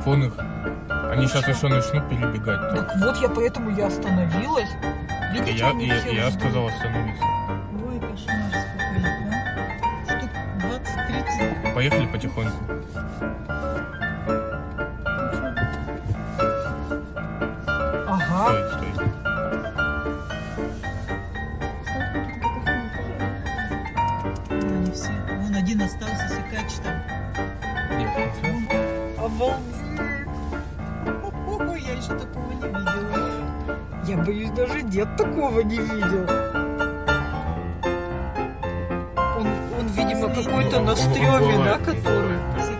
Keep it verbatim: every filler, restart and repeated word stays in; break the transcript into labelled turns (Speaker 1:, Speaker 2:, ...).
Speaker 1: Вон их. Они сейчас еще начнут перебегать.
Speaker 2: Так вот, я поэтому я остановилась. Видите,
Speaker 1: И я,
Speaker 2: они
Speaker 1: и,
Speaker 2: все
Speaker 1: и я
Speaker 2: ждут.
Speaker 1: сказал остановиться.
Speaker 3: Ой, кошмар, сколько их, а? Штук двадцать-тридцать.
Speaker 1: Поехали потихоньку.
Speaker 2: Ага.
Speaker 1: Стой, стой.
Speaker 3: Вон они все. Вон один остался, секач там.
Speaker 1: Нет, не всё.
Speaker 3: Обалдеть! О, я еще такого не видела.
Speaker 2: Я боюсь, даже дед такого не видел. Он, он видимо, какой-то на стреме, да, который?